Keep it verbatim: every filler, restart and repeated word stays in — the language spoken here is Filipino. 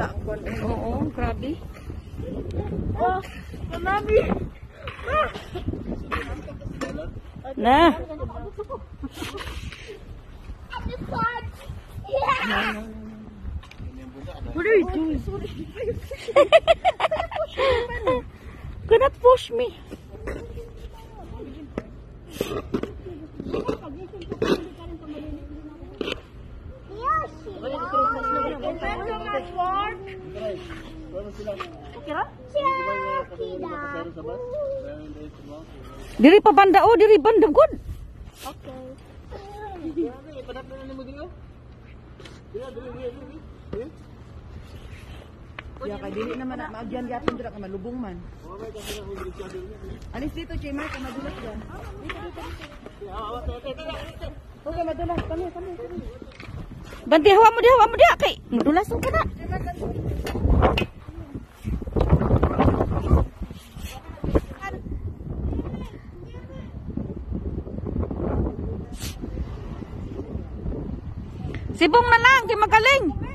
wala ang kon. Oo, grabe. Oh, mami. Na. What are you doing? Gonna push me. Diri pa banda oh, diri banda good. Okay. Ya kay dili naman na maagyan gyapon dira ka malubong man. Alis dito Chimay ka madulas yan. Okay, madulas kami kami. Banti hawa mo di hawa mo di kay madulas ka na. Sibong na lang kay magaling.